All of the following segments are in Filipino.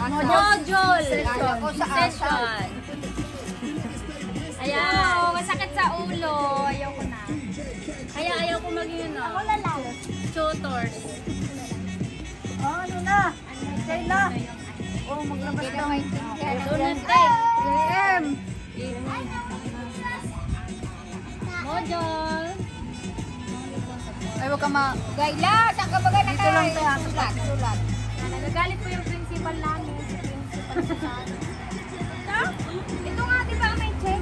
Module. Session. Ayan. Masakit sa ulo. Ayaw ko na. Kaya ayaw ko maging Ako na lang. tutors. Oh, ano na? Say na. Oh, maglabas na. Donut eh. JM. Module. Ay, wag ka ma... Gayla, saan ka ba na Dito lang tayo. Sulat. Nagagalit po yung principal namin. Principal sa Ito nga, di ba may check?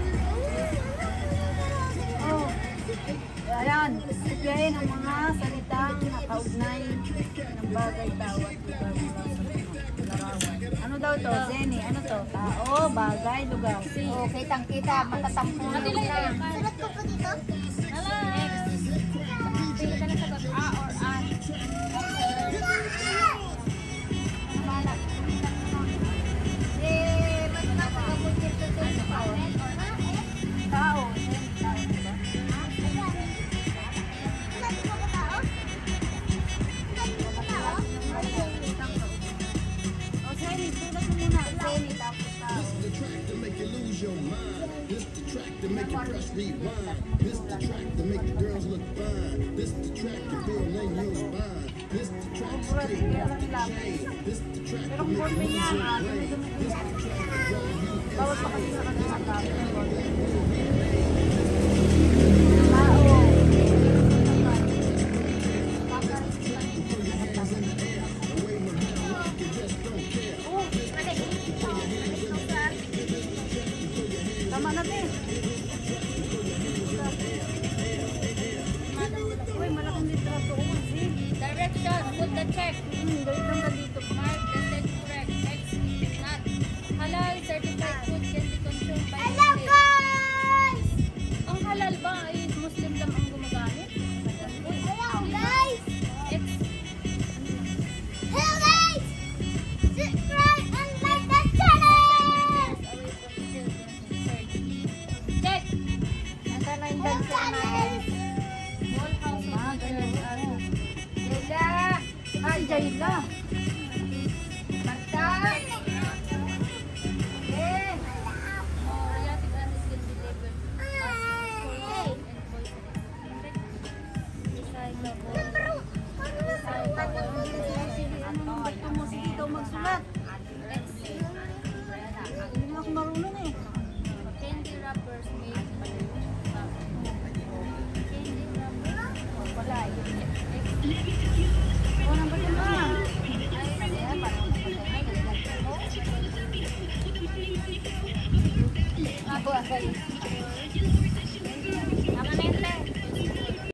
Oh. Ayan. Sipiyahin ang mga salitang nakaugnay ng bagay tawat lugar mula sa larawan. Ano daw to? Zenny, ano to? Tao, bagay, lugar. Oo, kitang-kita, matatampo na. Sulat ko pa dito? Hala. Pili ka na sagot. A or an. Tao. O, Zenny, sulat mo muna. Zenny, tapos tao. To make you press rewind. This the track to make the girls look fine. This the track to build in your spine. This the track to Puro, stay sige, off alam the nila. chain. This the track Pero to kung make born you niya, lose your brain. dumi-dumi This yan. the track to drive you Bawat pa kasi sa kanila tao. Tama na, te. Uy, malaking litrato. Direction. Put the check. Dali lang ka dito. Mark the set correct. X not. Halal certified food can be consumed by Hello, Muslim. guys! Ang halal ba ay Muslim lang ang gumagamit? Hello, guys! X. Hello, guys! Subscribe and like the channel! Away from children in search. Check. Nasaan na yung dancer natin? Whole house of teacher. Gayla! Ay, Jayla. Marta! Eh! Bariatric anesthesia delivered. Hey! Ito mo, sige daw magsulat. Hindi mo ako marunong eh. Candy wrappers made by candy wrappers. Wala eh. O, nang ba yun na? Ako,